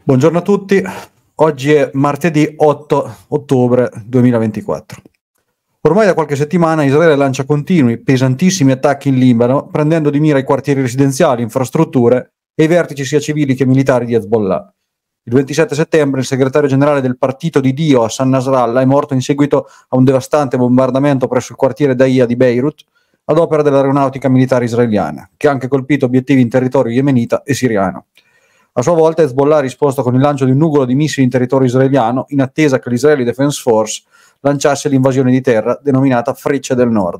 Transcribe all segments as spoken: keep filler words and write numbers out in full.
Buongiorno a tutti, oggi è martedì otto ottobre duemilaventiquattro. Ormai da qualche settimana Israele lancia continui, pesantissimi attacchi in Libano, prendendo di mira i quartieri residenziali, infrastrutture e i vertici sia civili che militari di Hezbollah. Il ventisette settembre il segretario generale del Partito di Dio, Hassan Nasrallah, è morto in seguito a un devastante bombardamento presso il quartiere Dahiya di Beirut, ad opera dell'aeronautica militare israeliana, che ha anche colpito obiettivi in territorio yemenita e siriano. A sua volta Hezbollah ha risposto con il lancio di un nugolo di missili in territorio israeliano, in attesa che l'Israeli Defense Force lanciasse l'invasione di terra denominata Frecce del Nord.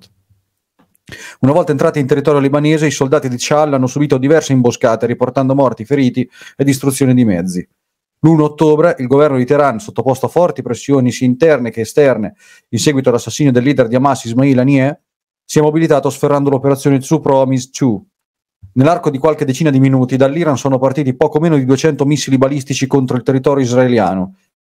Una volta entrati in territorio libanese, i soldati di Shal hanno subito diverse imboscate, riportando morti, feriti e distruzione di mezzi. L'primo ottobre il governo di Teheran, sottoposto a forti pressioni sia interne che esterne in seguito all'assassinio del leader di Hamas Ismail Haniyeh, si è mobilitato sferrando l'operazione True Promise due. Nell'arco di qualche decina di minuti dall'Iran sono partiti poco meno di duecento missili balistici contro il territorio israeliano.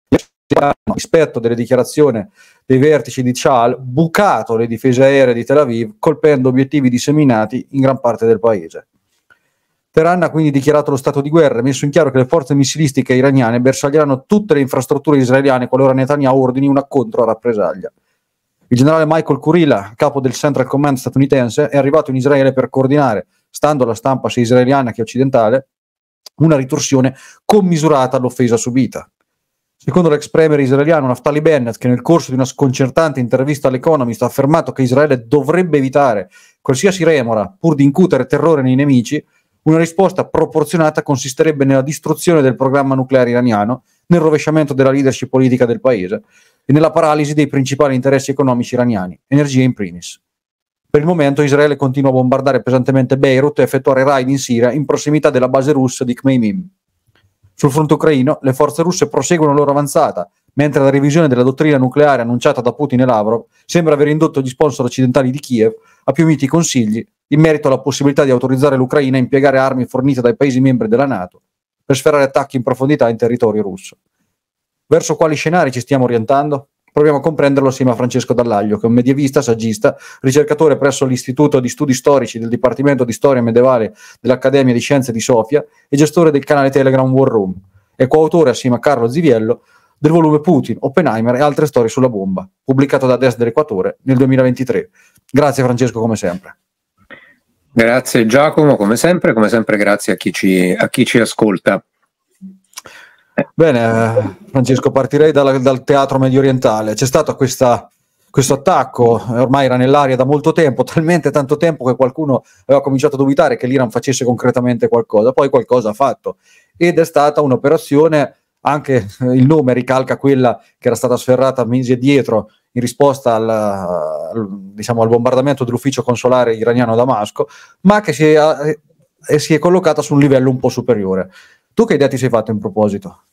A rispetto delle dichiarazioni dei vertici di Shal, bucato le difese aeree di Tel Aviv, colpendo obiettivi disseminati in gran parte del paese. Teheran ha quindi dichiarato lo stato di guerra e messo in chiaro che le forze missilistiche iraniane bersaglieranno tutte le infrastrutture israeliane qualora Netanyahu ordini una contro-rappresaglia. Il generale Michael Kurilla, capo del Central Command statunitense, è arrivato in Israele per coordinare, stando alla stampa sia israeliana che occidentale, una ritorsione commisurata all'offesa subita. Secondo l'ex premier israeliano Naftali Bennett, che nel corso di una sconcertante intervista all'Economist ha affermato che Israele dovrebbe evitare qualsiasi remora pur di incutere terrore nei nemici, una risposta proporzionata consisterebbe nella distruzione del programma nucleare iraniano, nel rovesciamento della leadership politica del paese e nella paralisi dei principali interessi economici iraniani, energia in primis. Per il momento Israele continua a bombardare pesantemente Beirut e effettuare raid in Siria in prossimità della base russa di Khmeimim. Sul fronte ucraino le forze russe proseguono la loro avanzata, mentre la revisione della dottrina nucleare annunciata da Putin e Lavrov sembra aver indotto gli sponsor occidentali di Kiev a più miti consigli in merito alla possibilità di autorizzare l'Ucraina a impiegare armi fornite dai paesi membri della NATO per sferrare attacchi in profondità in territorio russo. Verso quali scenari ci stiamo orientando? Proviamo a comprenderlo assieme a Francesco Dallaglio, che è un medievista, saggista, ricercatore presso l'Istituto di Studi Storici del Dipartimento di Storia Medievale dell'Accademia di Scienze di Sofia e gestore del canale Telegram War Room, e coautore assieme a Carlo Ziviello del volume Putin, Oppenheimer e altre storie sulla bomba, pubblicato da Est dell'Equatore nel duemilaventitré. Grazie Francesco, come sempre. Grazie Giacomo, come sempre, come sempre grazie a chi ci, a chi ci ascolta. Bene, Francesco, partirei dal, dal teatro medio orientale. C'è stato questa, questo attacco, ormai era nell'aria da molto tempo, talmente tanto tempo che qualcuno aveva cominciato a dubitare che l'Iran facesse concretamente qualcosa, poi qualcosa ha fatto, ed è stata un'operazione, anche il nome ricalca quella che era stata sferrata mesi addietro in risposta al, al, diciamo, al bombardamento dell'ufficio consolare iraniano a Damasco, ma che si è, eh, si è collocata su un livello un po' superiore. Tu che idea ti sei fatto in proposito?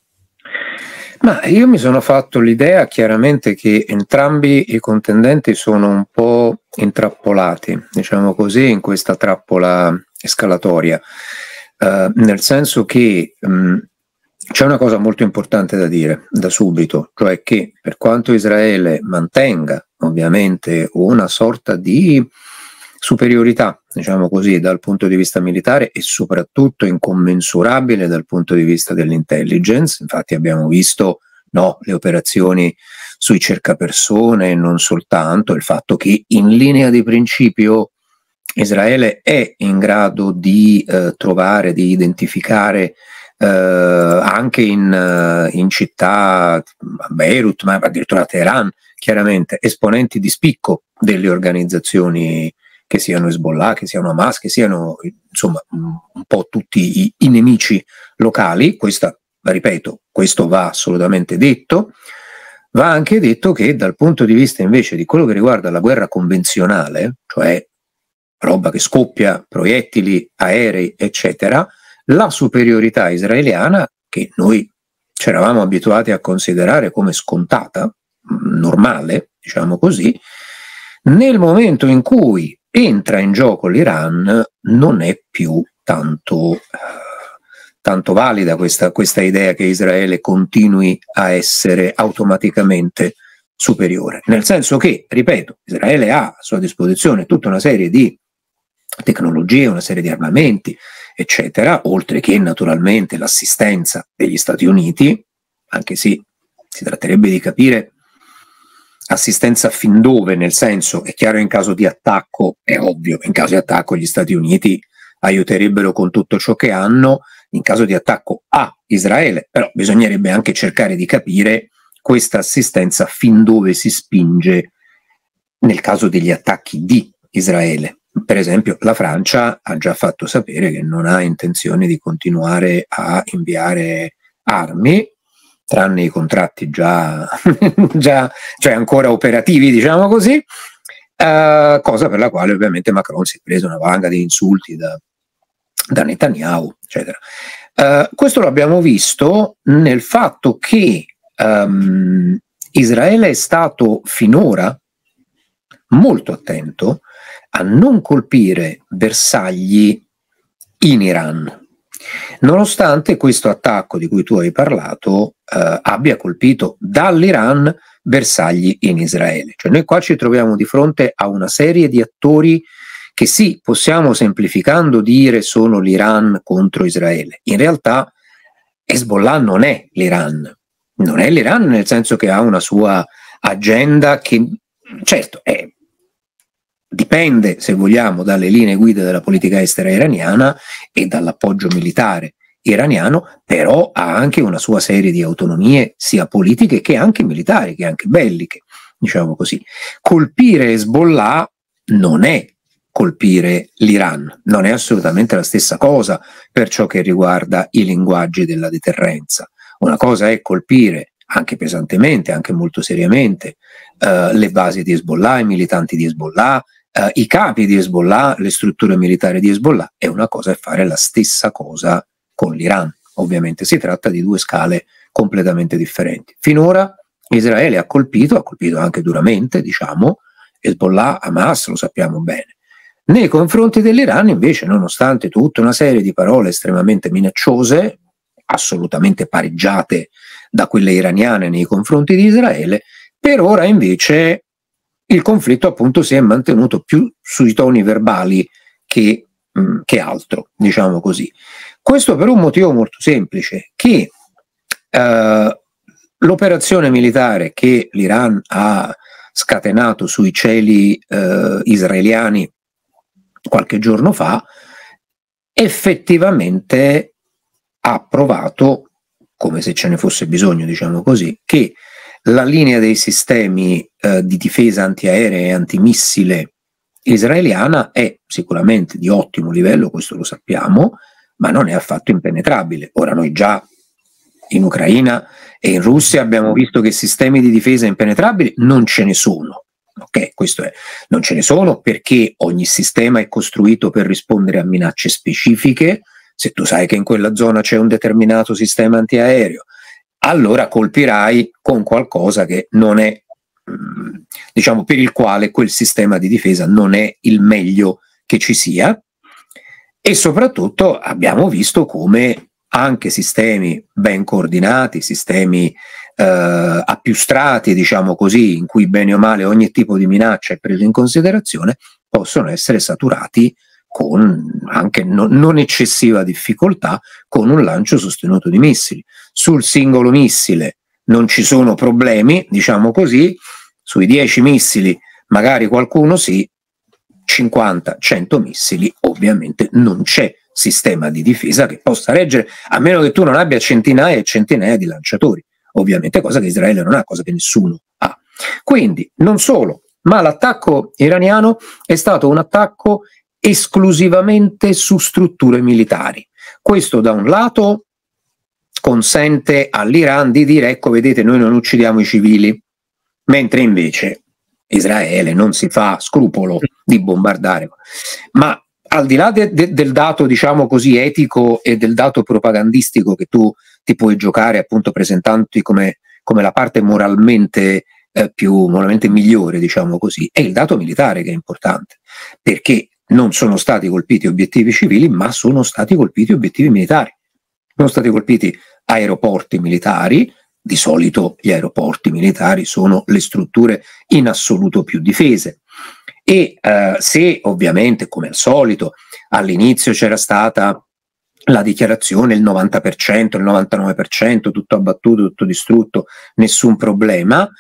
Ma io mi sono fatto l'idea chiaramente che entrambi i contendenti sono un po' intrappolati, diciamo così, in questa trappola escalatoria, uh, nel senso che um, c'è una cosa molto importante da dire da subito, cioè che per quanto Israele mantenga ovviamente una sorta di superiorità, diciamo così, dal punto di vista militare e soprattutto incommensurabile dal punto di vista dell'intelligence. Infatti abbiamo visto no, le operazioni sui cercapersone, non soltanto, il fatto che in linea di principio Israele è in grado di eh, trovare, di identificare eh, anche in, uh, in città, a Beirut, ma addirittura a Teheran, chiaramente, esponenti di spicco delle organizzazioni che siano Hezbollah, che siano Hamas, che siano insomma un po' tutti i, i nemici locali. Questa, ripeto, questo va assolutamente detto. Va anche detto che dal punto di vista invece di quello che riguarda la guerra convenzionale, cioè roba che scoppia, proiettili, aerei, eccetera, la superiorità israeliana, che noi ci eravamo abituati a considerare come scontata, normale, diciamo così, nel momento in cui entra in gioco l'Iran non è più tanto, eh, tanto valida questa, questa idea che Israele continui a essere automaticamente superiore, nel senso che, ripeto, Israele ha a sua disposizione tutta una serie di tecnologie, una serie di armamenti, eccetera, oltre che naturalmente l'assistenza degli Stati Uniti, anche se si tratterebbe di capire assistenza fin dove, nel senso, è chiaro in caso di attacco, è ovvio, in caso di attacco gli Stati Uniti aiuterebbero con tutto ciò che hanno, in caso di attacco a Israele, però bisognerebbe anche cercare di capire questa assistenza fin dove si spinge nel caso degli attacchi di Israele. Per esempio, la Francia ha già fatto sapere che non ha intenzione di continuare a inviare armi, tranne i contratti già, già cioè ancora operativi, diciamo così, uh, cosa per la quale ovviamente Macron si è preso una valanga di insulti da, da Netanyahu, eccetera. Uh, questo l'abbiamo visto nel fatto che um, Israele è stato finora molto attento a non colpire bersagli in Iran, nonostante questo attacco di cui tu hai parlato eh, abbia colpito dall'Iran bersagli in Israele. Cioè noi qua ci troviamo di fronte a una serie di attori che sì, possiamo semplificando dire sono l'Iran contro Israele. In realtà Hezbollah non è l'Iran, non è l'Iran nel senso che ha una sua agenda che certo è dipende, se vogliamo, dalle linee guida della politica estera iraniana e dall'appoggio militare iraniano, però ha anche una sua serie di autonomie sia politiche che anche militari, che anche belliche, diciamo così. Colpire Hezbollah non è colpire l'Iran, non è assolutamente la stessa cosa per ciò che riguarda i linguaggi della deterrenza. Una cosa è colpire anche pesantemente, anche molto seriamente, uh, le basi di Hezbollah, i militanti di Hezbollah, Uh, i capi di Hezbollah, le strutture militari di Hezbollah, e una cosa è fare la stessa cosa con l'Iran. Ovviamente si tratta di due scale completamente differenti. Finora Israele ha colpito, ha colpito anche duramente, diciamo, Hezbollah, Hamas, lo sappiamo bene. Nei confronti dell'Iran invece, nonostante tutta una serie di parole estremamente minacciose, assolutamente pareggiate da quelle iraniane nei confronti di Israele, per ora invece il conflitto appunto si è mantenuto più sui toni verbali che, mh, che altro, diciamo così. Questo per un motivo molto semplice, che eh, l'operazione militare che l'Iran ha scatenato sui cieli eh, israeliani qualche giorno fa effettivamente ha provato, come se ce ne fosse bisogno, diciamo così, che la linea dei sistemi eh, di difesa antiaerea e antimissile israeliana è sicuramente di ottimo livello, questo lo sappiamo, ma non è affatto impenetrabile. Ora noi già in Ucraina e in Russia abbiamo visto che sistemi di difesa impenetrabili non ce ne sono. Ok, questo è, non ce ne sono perché ogni sistema è costruito per rispondere a minacce specifiche. Se tu sai che in quella zona c'è un determinato sistema antiaereo, allora colpirai con qualcosa che non è, diciamo, per il quale quel sistema di difesa non è il meglio che ci sia. E soprattutto abbiamo visto come anche sistemi ben coordinati, sistemi eh, a più strati, diciamo così, in cui bene o male ogni tipo di minaccia è preso in considerazione, possono essere saturati con anche no, non eccessiva difficoltà con un lancio sostenuto di missili. Sul singolo missile non ci sono problemi, diciamo così, sui dieci missili magari qualcuno sì, cinquanta cento missili ovviamente non c'è sistema di difesa che possa reggere, a meno che tu non abbia centinaia e centinaia di lanciatori, ovviamente, cosa che Israele non ha, cosa che nessuno ha. Quindi non solo, ma l'attacco iraniano è stato un attacco esclusivamente su strutture militari. Questo da un lato consente all'Iran di dire: ecco, vedete, noi non uccidiamo i civili, mentre invece Israele non si fa scrupolo di bombardare. Ma al di là de de del dato, diciamo così, etico e del dato propagandistico che tu ti puoi giocare appunto presentandoti come, come la parte moralmente eh, più moralmente migliore, diciamo così, è il dato militare che è importante, perché non sono stati colpiti obiettivi civili, ma sono stati colpiti obiettivi militari. Sono stati colpiti aeroporti militari. Di solito gli aeroporti militari sono le strutture in assoluto più difese, E eh, se ovviamente, come al solito, all'inizio c'era stata la dichiarazione il novanta per cento, il novantanove per cento, tutto abbattuto, tutto distrutto, nessun problema,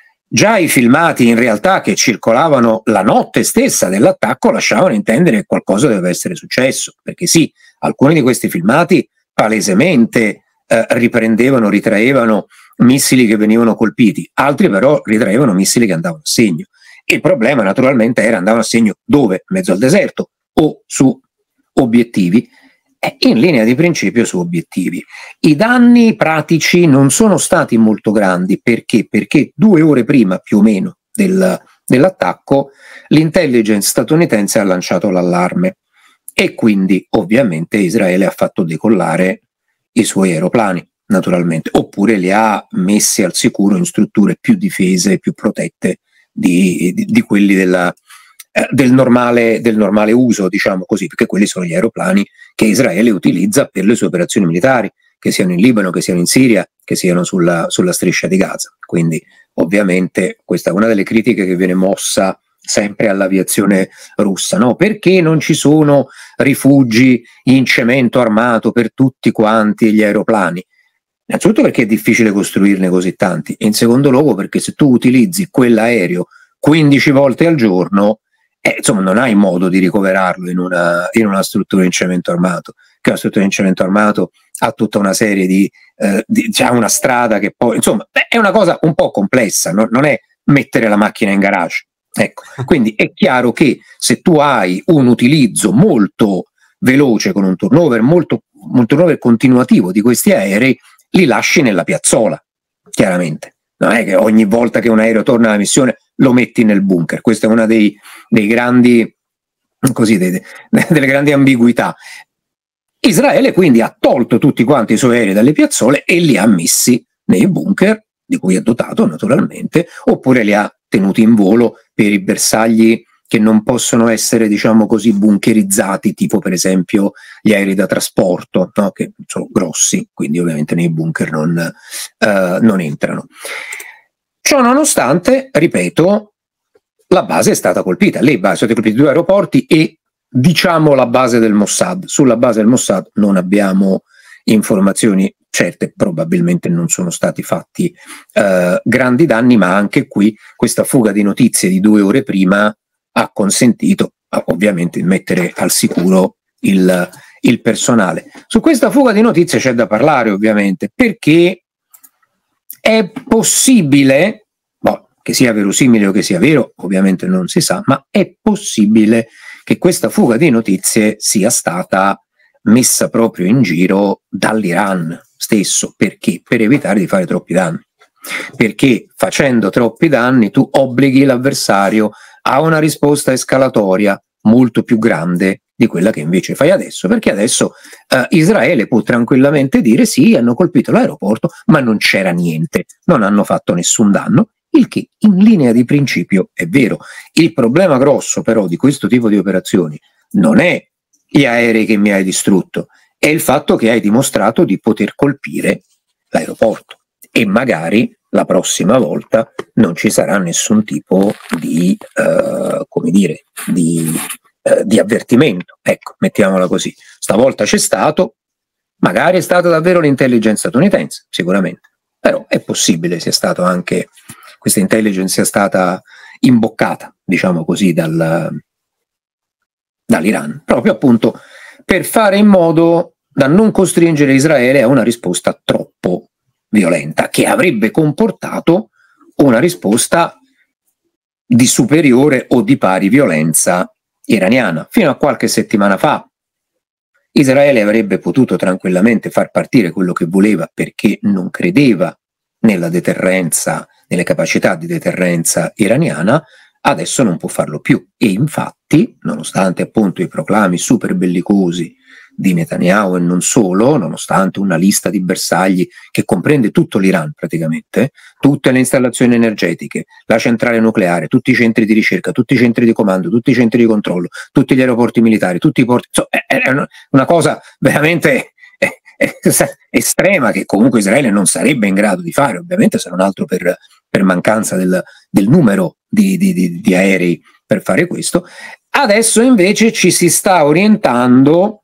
già i filmati in realtà che circolavano la notte stessa dell'attacco lasciavano intendere che qualcosa doveva essere successo, perché sì, alcuni di questi filmati palesemente eh, riprendevano, ritraevano missili che venivano colpiti, altri però ritraevano missili che andavano a segno. Il problema naturalmente era andavano a segno dove? In mezzo al deserto o su obiettivi? Eh, in linea di principio su obiettivi. I danni pratici non sono stati molto grandi, perché? Perché due ore prima più o meno del, dell'attacco l'intelligence statunitense ha lanciato l'allarme e quindi ovviamente Israele ha fatto decollare i suoi aeroplani, naturalmente, oppure li ha messi al sicuro in strutture più difese, più protette di, di, di quelli della, eh, del, normale, del normale uso, diciamo così, perché quelli sono gli aeroplani che Israele utilizza per le sue operazioni militari, che siano in Libano, che siano in Siria, che siano sulla, sulla striscia di Gaza. Quindi ovviamente questa è una delle critiche che viene mossa sempre all'aviazione russa, no? Perché non ci sono rifugi in cemento armato per tutti quanti gli aeroplani? Innanzitutto perché è difficile costruirne così tanti, e in secondo luogo perché se tu utilizzi quell'aereo quindici volte al giorno, eh, insomma non hai modo di ricoverarlo in una, in una struttura in cemento armato, che una struttura in cemento armato ha tutta una serie di, eh, di c'ha una strada che poi, insomma, è una cosa un po' complessa, no? Non è mettere la macchina in garage. Ecco, quindi è chiaro che se tu hai un utilizzo molto veloce con un turnover molto un turnover continuativo di questi aerei, li lasci nella piazzola, chiaramente. Non è che ogni volta che un aereo torna alla missione lo metti nel bunker. Questa è una dei, dei grandi, così, dei, delle grandi ambiguità. Israele quindi ha tolto tutti quanti i suoi aerei dalle piazzole e li ha messi nei bunker, di cui è dotato naturalmente, oppure li ha tenuti in volo per i bersagli che non possono essere, diciamo così, bunkerizzati, tipo per esempio gli aerei da trasporto, no? Che sono grossi, quindi ovviamente nei bunker non, uh, non entrano. Ciò nonostante, ripeto, la base è stata colpita, le basi sono state colpite due aeroporti e diciamo la base del Mossad. Sulla base del Mossad non abbiamo informazioni certe, probabilmente non sono stati fatti uh, grandi danni, ma anche qui questa fuga di notizie di due ore prima ha consentito ovviamente di mettere al sicuro il, il personale. Su questa fuga di notizie c'è da parlare ovviamente, perché è possibile, boh, che sia verosimile o che sia vero, ovviamente non si sa, ma è possibile che questa fuga di notizie sia stata messa proprio in giro dall'Iran stesso. Perché? Per evitare di fare troppi danni. Perché facendo troppi danni tu obblighi l'avversario a una risposta escalatoria molto più grande di quella che invece fai adesso, perché adesso eh, Israele può tranquillamente dire sì, hanno colpito l'aeroporto, ma non c'era niente, non hanno fatto nessun danno, il che in linea di principio è vero. Il problema grosso però di questo tipo di operazioni non è gli aerei che mi hai distrutto, è il fatto che hai dimostrato di poter colpire l'aeroporto e magari la prossima volta non ci sarà nessun tipo di, uh, come dire, di, uh, di avvertimento. Ecco, mettiamola così. Stavolta c'è stato, magari è stata davvero l'intelligence statunitense, sicuramente, però è possibile sia stato anche, questa intelligence sia stata imboccata, diciamo così, dal, dall'Iran, proprio appunto per fare in modo da non costringere Israele a una risposta troppo violenta, che avrebbe comportato una risposta di superiore o di pari violenza iraniana. Fino a qualche settimana fa Israele avrebbe potuto tranquillamente far partire quello che voleva perché non credeva nella deterrenza, nelle capacità di deterrenza iraniana, adesso non può farlo più. E infatti, nonostante appunto i proclami super bellicosi di Netanyahu e non solo, nonostante una lista di bersagli che comprende tutto l'Iran praticamente, tutte le installazioni energetiche, la centrale nucleare, tutti i centri di ricerca, tutti i centri di comando, tutti i centri di controllo, tutti gli aeroporti militari, tutti i porti, insomma, è, è una cosa veramente è, è estrema che comunque Israele non sarebbe in grado di fare, ovviamente se non altro per, per mancanza del, del numero di, di, di, di aerei per fare questo. Adesso invece ci si sta orientando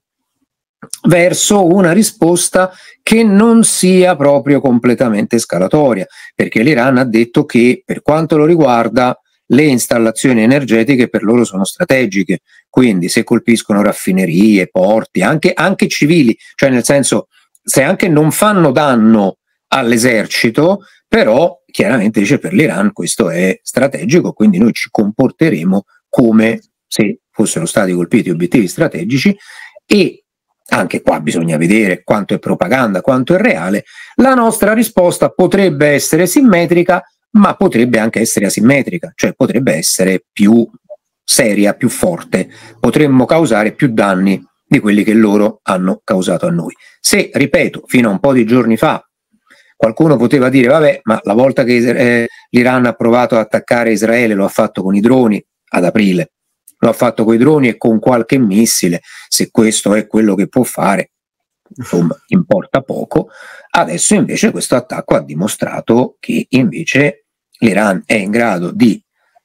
verso una risposta che non sia proprio completamente escalatoria, perché l'Iran ha detto che per quanto lo riguarda le installazioni energetiche per loro sono strategiche, quindi se colpiscono raffinerie, porti, anche, anche civili, cioè nel senso se anche non fanno danno all'esercito, però chiaramente dice per l'Iran questo è strategico, quindi noi ci comporteremo come se fossero stati colpiti obiettivi strategici. E anche qua bisogna vedere quanto è propaganda, quanto è reale. La nostra risposta potrebbe essere simmetrica, ma potrebbe anche essere asimmetrica, cioè potrebbe essere più seria, più forte, potremmo causare più danni di quelli che loro hanno causato a noi. Se, ripeto, fino a un po' di giorni fa qualcuno poteva dire vabbè, ma la volta che eh, l'Iran ha provato ad attaccare Israele lo ha fatto con i droni ad aprile, lo ha fatto con i droni e con qualche missile, se questo è quello che può fare, insomma, importa poco. Adesso invece questo attacco ha dimostrato che invece l'Iran è in grado di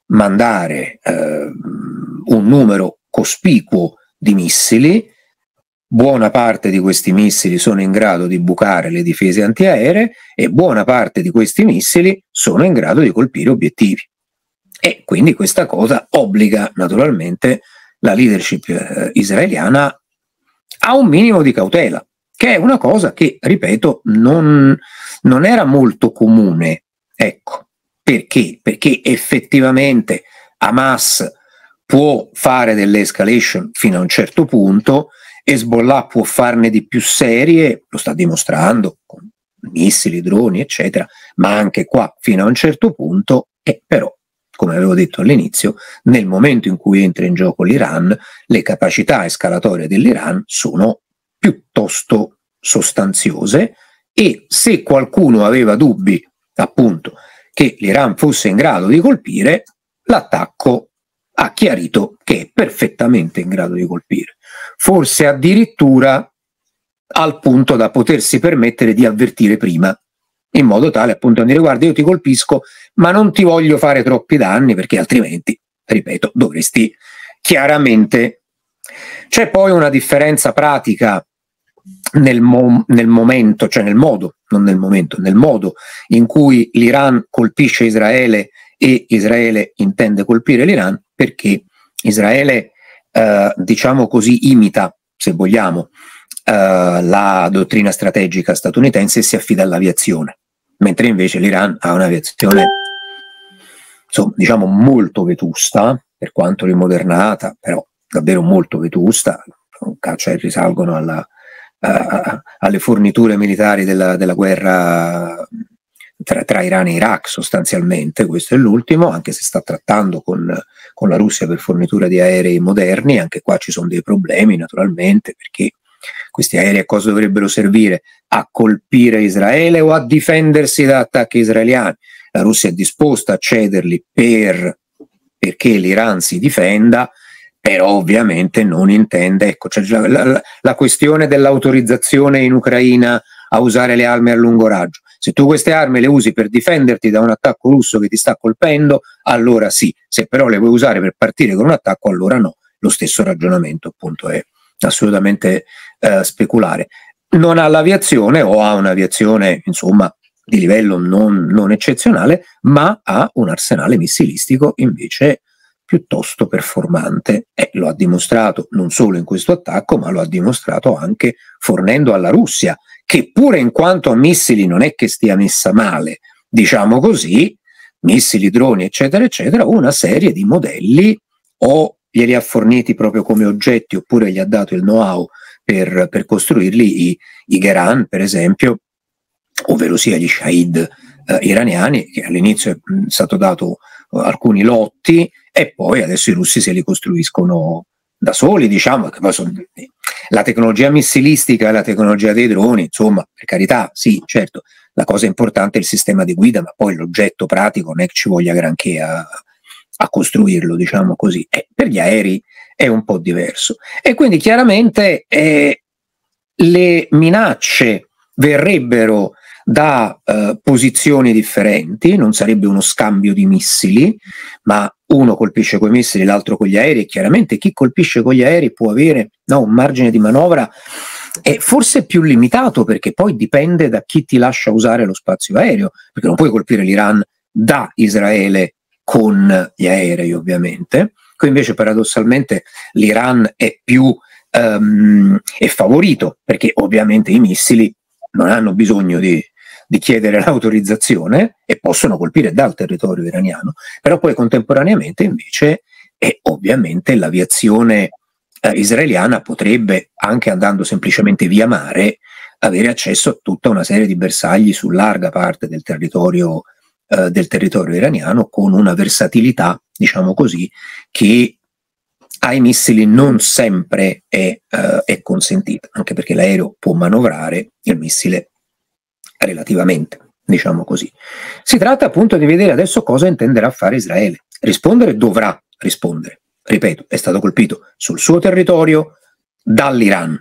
mandare eh, un numero cospicuo di missili. Buona parte di questi missili sono in grado di bucare le difese antiaeree e buona parte di questi missili sono in grado di colpire obiettivi. E quindi questa cosa obbliga naturalmente la leadership eh, israeliana a un minimo di cautela, che è una cosa che, ripeto, non, non era molto comune. Ecco, perché? Perché effettivamente Hamas può fare delle escalation fino a un certo punto, Hezbollah può farne di più serie, lo sta dimostrando con missili, droni, eccetera, ma anche qua fino a un certo punto, e però, come avevo detto all'inizio, nel momento in cui entra in gioco l'Iran, le capacità escalatorie dell'Iran sono piuttosto sostanziose, e se qualcuno aveva dubbi, appunto, che l'Iran fosse in grado di colpire, l'attacco ha chiarito che è perfettamente in grado di colpire, forse addirittura al punto da potersi permettere di avvertire prima, in modo tale appunto a dire guarda io ti colpisco ma non ti voglio fare troppi danni perché altrimenti, ripeto, dovresti chiaramente. C'è poi una differenza pratica nel, mo nel momento, cioè nel modo, non nel momento, nel modo in cui l'Iran colpisce Israele e Israele intende colpire l'Iran, perché Israele eh, diciamo così imita, se vogliamo, Uh, la dottrina strategica statunitense e si affida all'aviazione, mentre invece l'Iran ha un'aviazione insomma diciamo molto vetusta, per quanto rimodernata, però davvero molto vetusta, cioè risalgono alla, uh, alle forniture militari della, della guerra tra, tra Iran e Iraq sostanzialmente. Questo è l'ultimo, anche se sta trattando con, con la Russia per fornitura di aerei moderni. Anche qua ci sono dei problemi naturalmente, perché questi aerei a cosa dovrebbero servire? A colpire Israele o a difendersi da attacchi israeliani? La Russia è disposta a cederli per, perché l'Iran si difenda, però ovviamente non intende, ecco, cioè la, la, la questione dell'autorizzazione in Ucraina a usare le armi a lungo raggio. Se tu queste armi le usi per difenderti da un attacco russo che ti sta colpendo, allora sì, se però le vuoi usare per partire con un attacco, allora no. Lo stesso ragionamento appunto è assolutamente eh, speculare. Non ha l'aviazione o ha un'aviazione insomma di livello non, non eccezionale, ma ha un arsenale missilistico invece piuttosto performante, e lo ha dimostrato non solo in questo attacco, ma lo ha dimostrato anche fornendo alla Russia, che pure in quanto a missili non è che stia messa male, diciamo così, missili, droni eccetera eccetera, una serie di modelli, o glieli ha forniti proprio come oggetti oppure gli ha dato il know-how per, per costruirli, i, i Geran per esempio, ovvero sia gli Shahid eh, iraniani, che all'inizio è stato dato uh, alcuni lotti e poi adesso i russi se li costruiscono da soli, diciamo, che poi sono, la tecnologia missilistica e la tecnologia dei droni, insomma, per carità, sì, certo, la cosa importante è il sistema di guida, ma poi l'oggetto pratico non è che ci voglia granché a a costruirlo, diciamo così. E per gli aerei è un po' diverso. E quindi chiaramente eh, le minacce verrebbero da eh, posizioni differenti, non sarebbe uno scambio di missili, ma uno colpisce con i missili, l'altro con gli aerei, e chiaramente chi colpisce con gli aerei può avere, no, un margine di manovra è forse più limitato, perché poi dipende da chi ti lascia usare lo spazio aereo, perché non puoi colpire l'Iran da Israele con gli aerei, ovviamente. Qui invece paradossalmente l'Iran è più um, è favorito, perché ovviamente i missili non hanno bisogno di, di chiedere l'autorizzazione e possono colpire dal territorio iraniano, però poi contemporaneamente invece è ovviamente l'aviazione eh, israeliana potrebbe, anche andando semplicemente via mare, avere accesso a tutta una serie di bersagli su larga parte del territorio eh, del territorio iraniano, con una versatilità, diciamo così, che ai missili non sempre è, uh, è consentita, anche perché l'aereo può manovrare, il missile relativamente, diciamo così. Si tratta appunto di vedere adesso cosa intenderà fare Israele. Rispondere dovrà rispondere, ripeto, è stato colpito sul suo territorio dall'Iran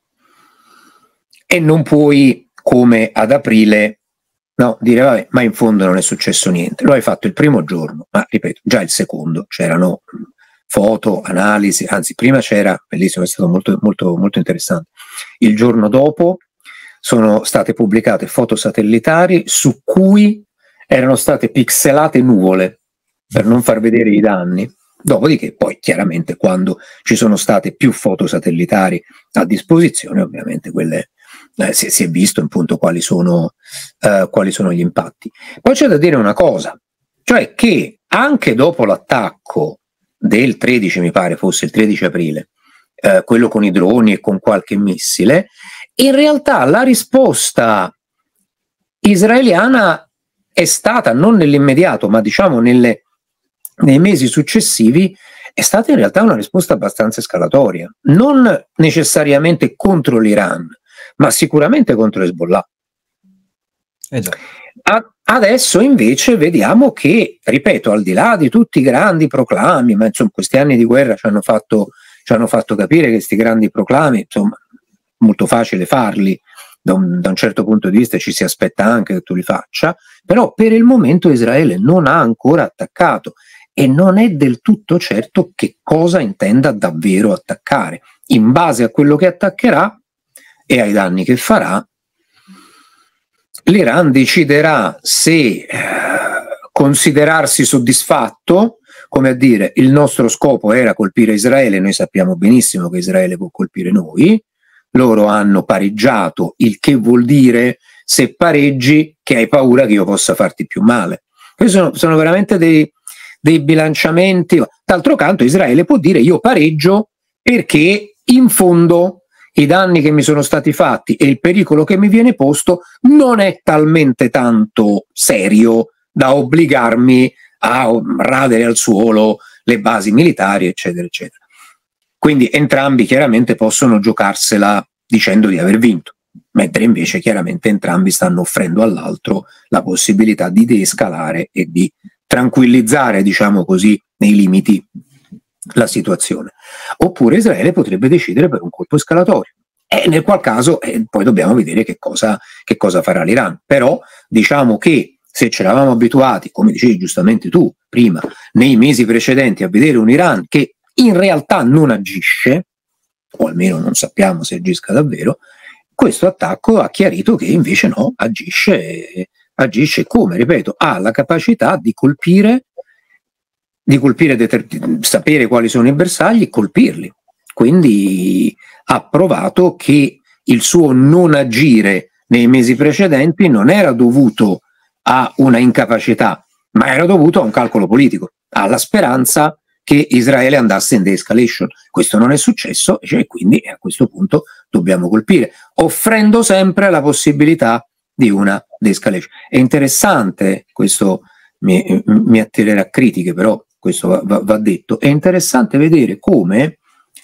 e non puoi, come ad aprile, no, dire vabbè, ma in fondo non è successo niente. Lo hai fatto il primo giorno, ma ripeto, già il secondo c'erano foto, analisi, anzi prima c'era, bellissimo, è stato molto, molto, molto interessante, il giorno dopo sono state pubblicate foto satellitari su cui erano state pixelate nuvole per non far vedere i danni. Dopodiché poi chiaramente quando ci sono state più foto satellitari a disposizione, ovviamente quelle eh, si, si è visto appunto quali sono, eh, quali sono gli impatti. Poi c'è da dire una cosa, cioè che anche dopo l'attacco del tredici, mi pare fosse il tredici aprile, eh, quello con i droni e con qualche missile, in realtà la risposta israeliana è stata, non nell'immediato, ma diciamo nelle, nei mesi successivi, è stata in realtà una risposta abbastanza escalatoria, non necessariamente contro l'Iran, ma sicuramente contro Hezbollah. Eh già. A, adesso invece vediamo che, ripeto, al di là di tutti i grandi proclami, ma insomma questi anni di guerra ci hanno fatto, ci hanno fatto capire che questi grandi proclami, insomma, molto facile farli, da un, da un certo punto di vista ci si aspetta anche che tu li faccia, però per il momento Israele non ha ancora attaccato e non è del tutto certo che cosa intenda davvero attaccare. In base a quello che attaccherà e ai danni che farà, l'Iran deciderà se eh, considerarsi soddisfatto, come a dire il nostro scopo era colpire Israele, noi sappiamo benissimo che Israele può colpire noi, loro hanno pareggiato, il che vuol dire se pareggi che hai paura che io possa farti più male. Questi sono, sono veramente dei, dei bilanciamenti. D'altro canto Israele può dire io pareggio perché in fondo i danni che mi sono stati fatti e il pericolo che mi viene posto non è talmente tanto serio da obbligarmi a radere al suolo le basi militari, eccetera, eccetera. Quindi entrambi chiaramente possono giocarsela dicendo di aver vinto, mentre invece chiaramente entrambi stanno offrendo all'altro la possibilità di deescalare e di tranquillizzare, diciamo così, nei limiti la situazione. Oppure Israele potrebbe decidere per un colpo escalatorio, e nel qual caso eh, poi dobbiamo vedere che cosa, che cosa farà l'Iran. Però diciamo che se ci eravamo abituati, come dicevi giustamente tu prima, nei mesi precedenti a vedere un Iran che in realtà non agisce, o almeno non sappiamo se agisca davvero, questo attacco ha chiarito che invece no, agisce, agisce come, ripeto, ha la capacità di colpire di colpire, sapere quali sono i bersagli e colpirli. Quindi ha provato che il suo non agire nei mesi precedenti non era dovuto a una incapacità, ma era dovuto a un calcolo politico, alla speranza che Israele andasse in de-escalation. Questo non è successo, e quindi a questo punto dobbiamo colpire, offrendo sempre la possibilità di una de-escalation. È interessante, questo mi, mi attirerà critiche, però questo va, va, va detto, è interessante vedere come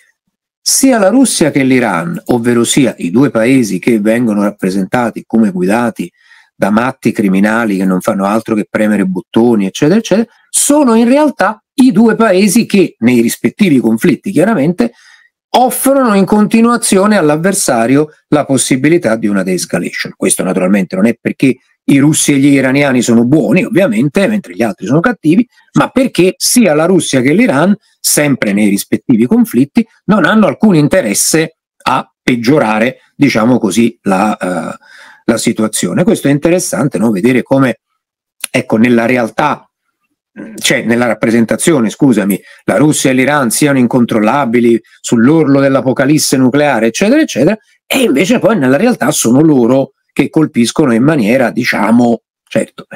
sia la Russia che l'Iran, ovvero sia i due paesi che vengono rappresentati come guidati da matti criminali che non fanno altro che premere bottoni, eccetera, eccetera, sono in realtà i due paesi che nei rispettivi conflitti chiaramente offrono in continuazione all'avversario la possibilità di una de-escalation. Questo naturalmente non è perché i russi e gli iraniani sono buoni, ovviamente, mentre gli altri sono cattivi, ma perché sia la Russia che l'Iran, sempre nei rispettivi conflitti, non hanno alcun interesse a peggiorare, diciamo così, la, uh, la situazione. Questo è interessante, no? Vedere come, ecco, nella realtà, cioè nella rappresentazione, scusami, la Russia e l'Iran siano incontrollabili sull'orlo dell'apocalisse nucleare, eccetera, eccetera, e invece poi nella realtà sono loro che colpiscono in maniera, diciamo, certo,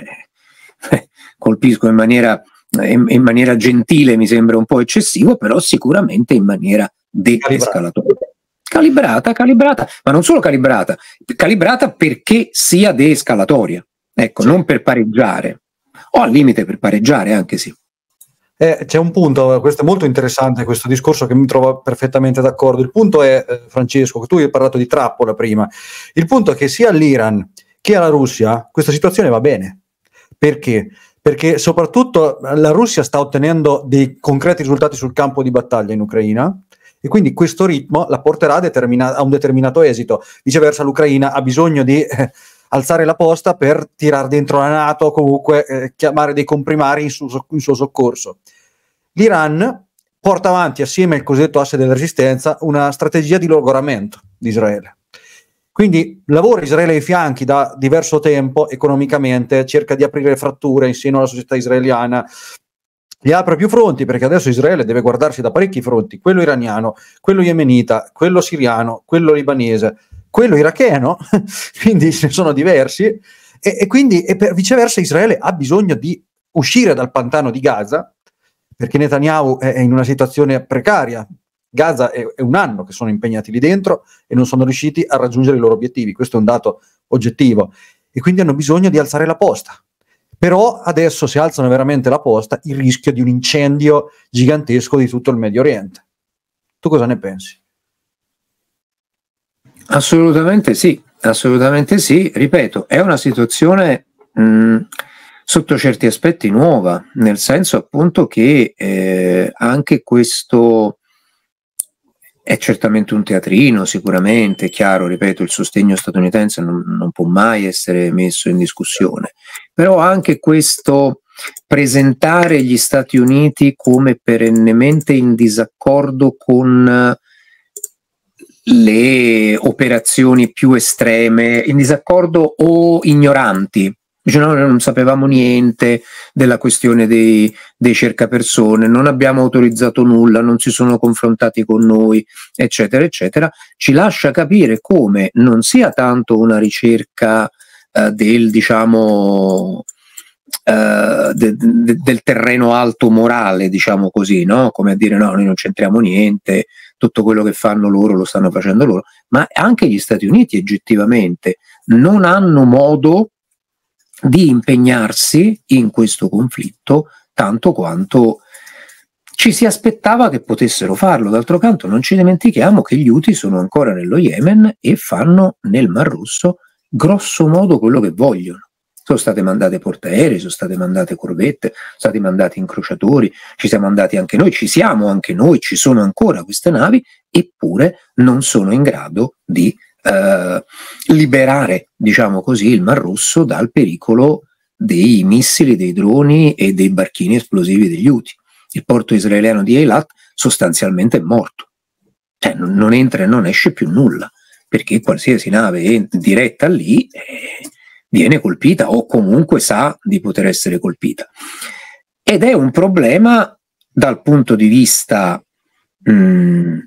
eh, colpiscono in maniera, in, in maniera gentile, mi sembra un po' eccessivo, però sicuramente in maniera de-escalatoria. Calibrata, calibrata, ma non solo calibrata, calibrata perché sia de-escalatoria, ecco, sì. Non per pareggiare, o al limite per pareggiare anche sì. Eh, c'è un punto, questo è molto interessante, questo discorso che mi trovo perfettamente d'accordo. Il punto è, eh, Francesco, che tu hai parlato di trappola prima, il punto è che sia all'Iran che alla Russia questa situazione va bene. Perché? Perché soprattutto la Russia sta ottenendo dei concreti risultati sul campo di battaglia in Ucraina, e quindi questo ritmo la porterà a, determina- a un determinato esito. Viceversa l'Ucraina ha bisogno di eh, alzare la posta per tirare dentro la NATO o comunque eh, chiamare dei comprimari in, su- in suo soccorso. L'Iran porta avanti, assieme al cosiddetto asse della resistenza, una strategia di logoramento di Israele. Quindi lavora Israele ai fianchi da diverso tempo economicamente, cerca di aprire fratture in seno alla società israeliana, li apre più fronti, perché adesso Israele deve guardarsi da parecchi fronti, quello iraniano, quello yemenita, quello siriano, quello libanese, quello iracheno, quindi ce ne sono diversi, e, e quindi e per viceversa Israele ha bisogno di uscire dal pantano di Gaza, perché Netanyahu è in una situazione precaria. Gaza è, è un anno che sono impegnati lì dentro e non sono riusciti a raggiungere i loro obiettivi, questo è un dato oggettivo, e quindi hanno bisogno di alzare la posta. Però adesso, se alzano veramente la posta, il rischio di un incendio gigantesco di tutto il Medio Oriente. Tu cosa ne pensi? Assolutamente sì, assolutamente sì. Ripeto, è una situazione mh, sotto certi aspetti nuova, nel senso appunto che eh, anche questo è certamente un teatrino, sicuramente, è chiaro, ripeto, il sostegno statunitense non, non può mai essere messo in discussione, però anche questo presentare gli Stati Uniti come perennemente in disaccordo con le operazioni più estreme, in disaccordo o ignoranti. Dice, no, noi non sapevamo niente della questione dei, dei cercapersone, non abbiamo autorizzato nulla, non si sono confrontati con noi, eccetera, eccetera, ci lascia capire come non sia tanto una ricerca eh, del, diciamo, eh, de, de, del terreno alto morale, diciamo così, no? Come a dire, no, noi non c'entriamo niente, tutto quello che fanno loro lo stanno facendo loro, ma anche gli Stati Uniti oggettivamente non hanno modo di impegnarsi in questo conflitto tanto quanto ci si aspettava che potessero farlo. D'altro canto non ci dimentichiamo che gli Houthi sono ancora nello Yemen e fanno nel Mar Rosso grosso modo quello che vogliono. Sono state mandate portaerei, sono state mandate corvette, sono stati mandati incrociatori, ci siamo andati anche noi, ci siamo anche noi, ci sono ancora queste navi, eppure non sono in grado di Uh, liberare, diciamo così, il Mar Rosso dal pericolo dei missili, dei droni e dei barchini esplosivi degli Houthi. Il porto israeliano di Eilat sostanzialmente è morto, cioè non, non entra e non esce più nulla, perché qualsiasi nave diretta lì eh, viene colpita o comunque sa di poter essere colpita, ed è un problema dal punto di vista mh,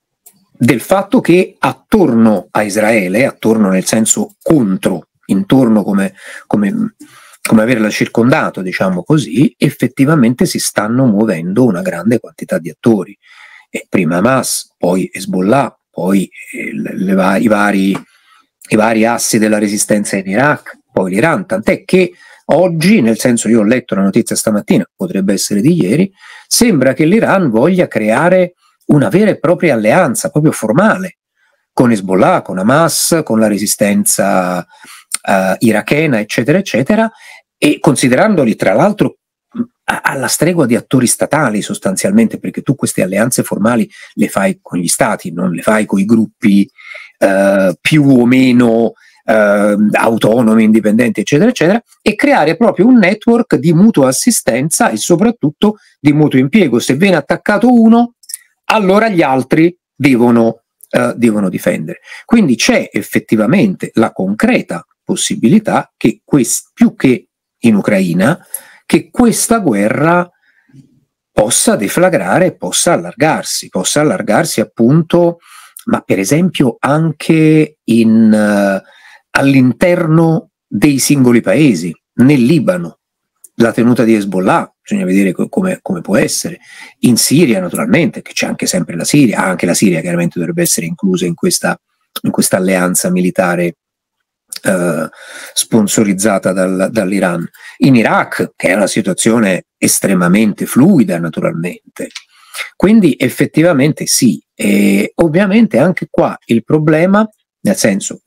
del fatto che attorno a Israele, attorno nel senso contro, intorno come, come, come averla circondato, diciamo così, effettivamente si stanno muovendo una grande quantità di attori. E prima Hamas, poi Hezbollah, poi eh, le, le, i, vari, i vari assi della resistenza in Iraq, poi l'Iran, tant'è che oggi, nel senso, io ho letto la notizia stamattina, potrebbe essere di ieri, sembra che l'Iran voglia creare una vera e propria alleanza, proprio formale, con Hezbollah, con Hamas, con la resistenza uh, irachena, eccetera, eccetera, e considerandoli tra l'altro alla stregua di attori statali sostanzialmente, perché tu queste alleanze formali le fai con gli stati, non le fai con i gruppi uh, più o meno eh, autonomi, indipendenti, eccetera, eccetera, e creare proprio un network di mutua assistenza e soprattutto di mutuo impiego. Se viene attaccato uno, allora gli altri devono, eh, devono difendere. Quindi c'è effettivamente la concreta possibilità che, quest- più che in Ucraina, che questa guerra possa deflagrare, possa allargarsi, possa allargarsi appunto, ma per esempio anche in, uh, all'interno dei singoli paesi, nel Libano, la tenuta di Hezbollah, bisogna vedere co- come, come può essere, in Siria naturalmente, che c'è anche sempre la Siria, anche la Siria chiaramente dovrebbe essere inclusa in questa, in questa alleanza militare Uh, sponsorizzata dal, dall'Iran, in Iraq, che è una situazione estremamente fluida naturalmente. Quindi effettivamente sì, e ovviamente anche qua il problema, nel senso,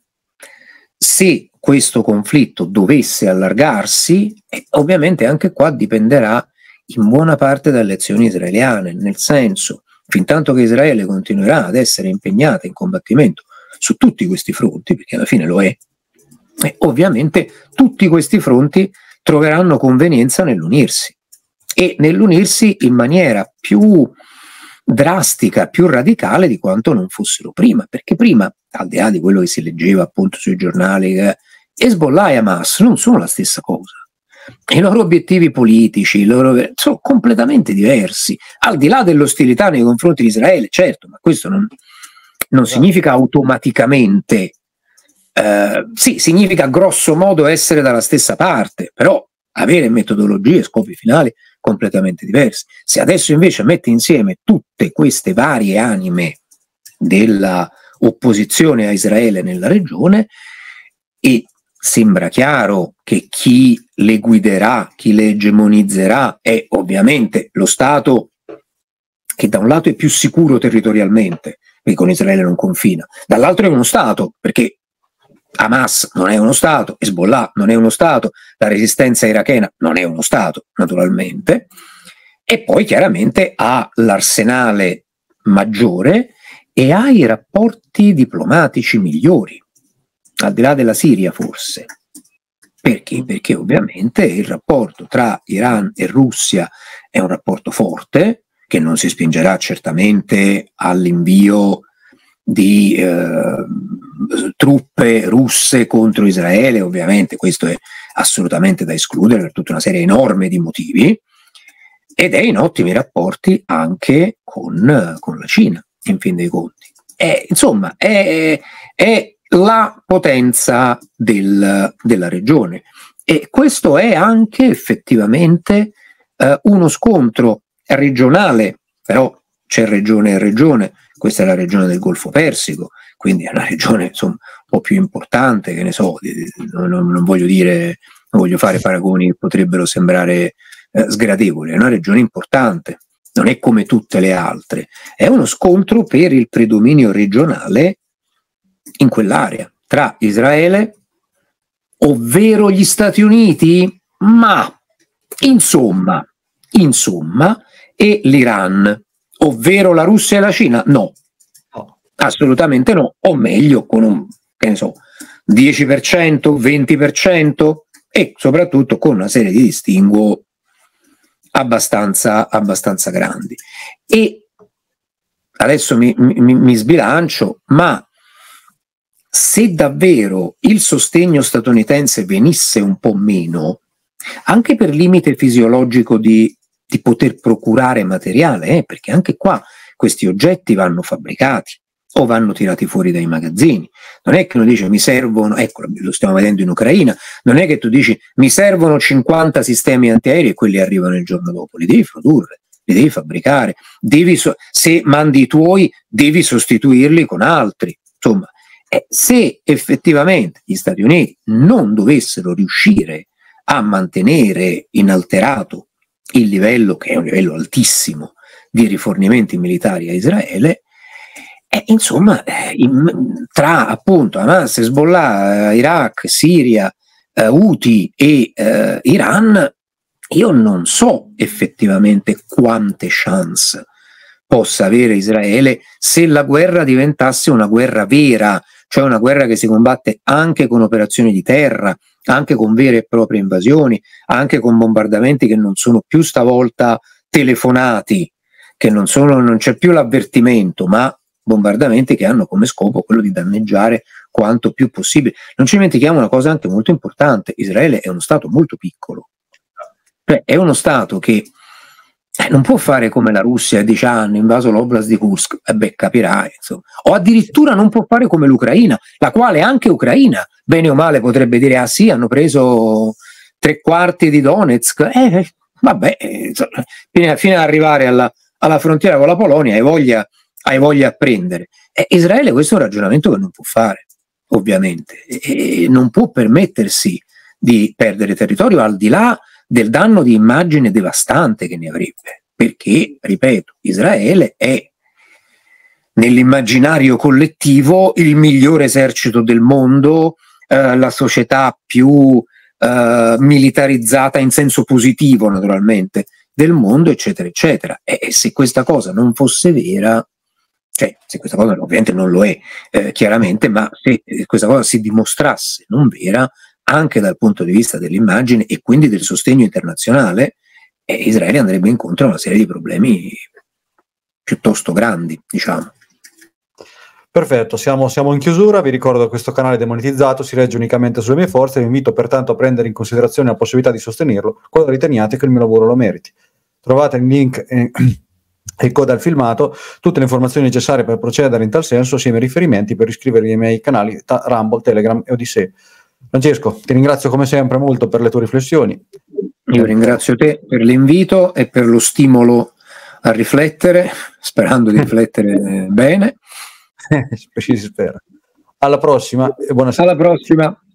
se questo conflitto dovesse allargarsi, eh, ovviamente anche qua dipenderà in buona parte dalle azioni israeliane, nel senso, fin tanto che Israele continuerà ad essere impegnata in combattimento su tutti questi fronti, perché alla fine lo è, e ovviamente tutti questi fronti troveranno convenienza nell'unirsi e nell'unirsi in maniera più drastica, più radicale di quanto non fossero prima, perché prima, al di là di quello che si leggeva appunto sui giornali, eh, Hezbollah e Hamas non sono la stessa cosa. I loro obiettivi politici i loro, sono completamente diversi, al di là dell'ostilità nei confronti di Israele, certo, ma questo non, non significa automaticamente. Uh, sì, significa grosso modo essere dalla stessa parte, però avere metodologie e scopi finali completamente diversi. Se adesso invece metti insieme tutte queste varie anime della opposizione a Israele nella regione, e sembra chiaro che chi le guiderà, chi le egemonizzerà è ovviamente lo Stato che da un lato è più sicuro territorialmente, perché con Israele non confina, dall'altro è uno Stato, perché Hamas non è uno Stato, Hezbollah non è uno Stato, la resistenza irachena non è uno Stato, naturalmente, e poi chiaramente ha l'arsenale maggiore e ha i rapporti diplomatici migliori, al di là della Siria forse. Perché? Perché ovviamente il rapporto tra Iran e Russia è un rapporto forte, che non si spingerà certamente all'invio di eh, truppe russe contro Israele, ovviamente questo è assolutamente da escludere per tutta una serie enorme di motivi, ed è in ottimi rapporti anche con, con la Cina, in fin dei conti. È, insomma, è, è la potenza del, della regione, e questo è anche effettivamente eh, uno scontro regionale, però c'è regione e regione. Questa è la regione del Golfo Persico, quindi è una regione insomma un po' più importante, che ne so, non, non voglio dire, non voglio fare paragoni che potrebbero sembrare eh, sgradevoli, è una regione importante, non è come tutte le altre, è uno scontro per il predominio regionale in quell'area, tra Israele, ovvero gli Stati Uniti, ma insomma, insomma, e l'Iran, ovvero la Russia e la Cina? No, no, assolutamente no, o meglio con un, che ne so, dieci per cento, venti per cento e soprattutto con una serie di distinguo abbastanza, abbastanza grandi. E adesso mi, mi, mi sbilancio, ma se davvero il sostegno statunitense venisse un po' meno, anche per limite fisiologico di, di poter procurare materiale, eh, perché anche qua questi oggetti vanno fabbricati o vanno tirati fuori dai magazzini. Non è che uno dice mi servono, ecco, lo stiamo vedendo in Ucraina, non è che tu dici mi servono cinquanta sistemi antiaerei e quelli arrivano il giorno dopo, li devi produrre, li devi fabbricare, devi so- se mandi i tuoi devi sostituirli con altri, insomma. Eh, se effettivamente gli Stati Uniti non dovessero riuscire a mantenere inalterato il livello, che è un livello altissimo, di rifornimenti militari a Israele, eh, insomma, eh, in, tra appunto Hamas, Hezbollah, eh, Iraq, Siria, eh, Houthi e eh, Iran, io non so effettivamente quante chance possa avere Israele se la guerra diventasse una guerra vera, cioè una guerra che si combatte anche con operazioni di terra, anche con vere e proprie invasioni, anche con bombardamenti che non sono più stavolta telefonati, che non sono, non c'è più l'avvertimento, ma bombardamenti che hanno come scopo quello di danneggiare quanto più possibile. Non ci dimentichiamo una cosa anche molto importante: Israele è uno stato molto piccolo, cioè è uno stato che eh, non può fare come la Russia e dice: ah, hanno invaso l'oblast di Kursk, e beh, capirai, insomma. O addirittura non può fare come l'Ucraina, la quale anche Ucraina, bene o male, potrebbe dire: ah sì, hanno preso tre quarti di Donetsk, eh, vabbè, insomma, fino, fino ad arrivare alla, alla frontiera con la Polonia, hai voglia, hai voglia a prendere. E Israele questo è un ragionamento che non può fare, ovviamente, e, e non può permettersi di perdere territorio, al di là del danno di immagine devastante che ne avrebbe, perché, ripeto, Israele è nell'immaginario collettivo il migliore esercito del mondo, eh, la società più eh, militarizzata in senso positivo, naturalmente, del mondo, eccetera, eccetera. E, e se questa cosa non fosse vera, cioè se questa cosa ovviamente non lo è, eh, chiaramente, ma se questa cosa si dimostrasse non vera, anche dal punto di vista dell'immagine e quindi del sostegno internazionale, eh, Israele andrebbe incontro a una serie di problemi piuttosto grandi, diciamo. Perfetto, siamo, siamo in chiusura. Vi ricordo che questo canale è demonetizzato, si regge unicamente sulle mie forze. Vi invito pertanto a prendere in considerazione la possibilità di sostenerlo quando riteniate che il mio lavoro lo meriti. Trovate il link e il coda al filmato, tutte le informazioni necessarie per procedere in tal senso, assieme ai riferimenti per iscrivervi ai miei canali Rumble, Telegram e Odissea. Francesco, ti ringrazio come sempre molto per le tue riflessioni. Io ringrazio te per l'invito e per lo stimolo a riflettere, sperando di riflettere bene. Si spera. Alla prossima e buona Alla prossima.